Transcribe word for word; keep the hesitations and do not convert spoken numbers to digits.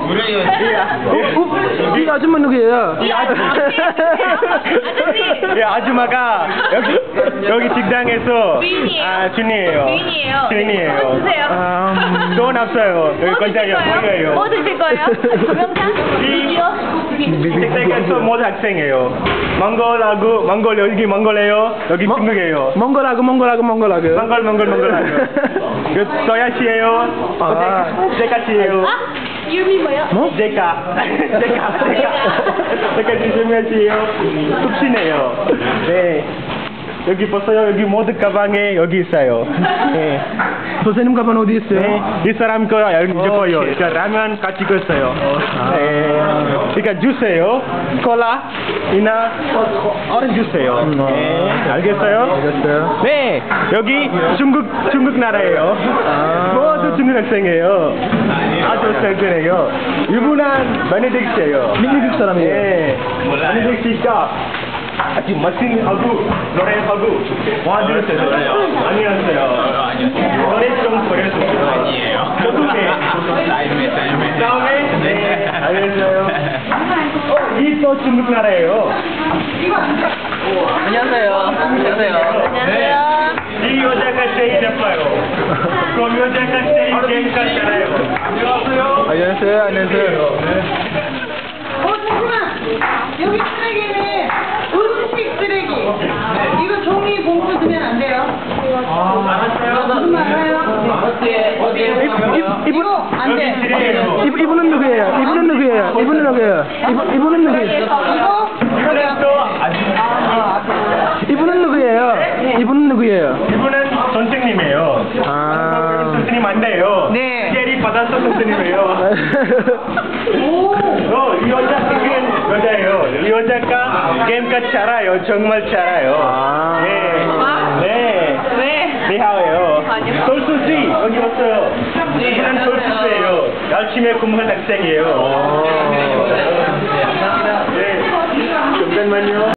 우리 이 아줌마 누구예요? 이 아줌마. 이 아줌마가 여기 여기 직장에서 주인이에요. 아 주인이에요. 주인이에요. 주인이에요. 돈 주세요. 음, 돈 없어요. 여기 뭐 드실 건장이 거예요? 보여요. 뭐 드실 거예요? 동영상? 비디오? 직장에서 모두 학생이에요. 몽골하고 몽골 여기 몽골이에요. 여기 뭐? 중국이에요. 몽골하고 몽골하고 몽골하고. 몽골 몽골 몽골하고. 그 서야시예요. 아. 제카시예요. 아? 이름이 뭐요? 뭐? 제카. 제카. 제카. 제카 주시면이에요. 숲시네요. 네. 여기 보세요. 여기 모두 가방에 여기 있어요. 네. 선생님 가방 어디 있어요? 네. 이 사람 거 여기 줘요. 그러니까 라면 같이 줬어요. 네. 그러니까 주세요. 콜라, 이나 오렌지 주세요. 네. 알겠어요? 알겠어요. 네. 여기 중국 중국 나라예요. 아. 모두 중국 학생이에요. 아주 잘되네요. 유부남 베네딕트예요. 미국 사람이에요. 네. 베네딕트가 아주 멋진하고 노래하고 와주셨어요. 아니었어요. 노래 좀 버렸어요. 아니에요. 어떻게? 다음에 다음에. 다음에? 네. 알겠어요. 어, 이 또 중국 나라예요. 안녕하세요. 안녕하세요. 안녕하세요. 이 여자가 제일 예뻐요. 그 여자가 제일 게임 같잖아요. 안녕하세요. 안녕하세요. 안녕하세요. 어, 잠시만. 여기 쓰레기는 음식 쓰레기. 이거 종이 봉투 두면 안 돼요. 무슨 말 알아요? 어디에 어디에 이거 안 돼. 여기 지뢰예요. 이, 이분은 누구예요? 이분은 누구예요? 이분은 누구예요? 이분, 이분은 누구예요? 이거 이분은 또 이분은 누구예요? 이분은 누구예요? 이분은 선생님이에요. 아. 선생님 안 돼요. 네. 제리 받아서 선생님이에요. 오. 어, 이 여자 지금 여자예요. 이 여자가 게임까지 잘해요. 정말 잘해요. 아. 네. 네. 왜? 리하예요. 아니요. 솔수지 여기 왔어요. 이분은 솔수예요. 열심히 공부한 학생이에요. 어. 네. 잠깐만요.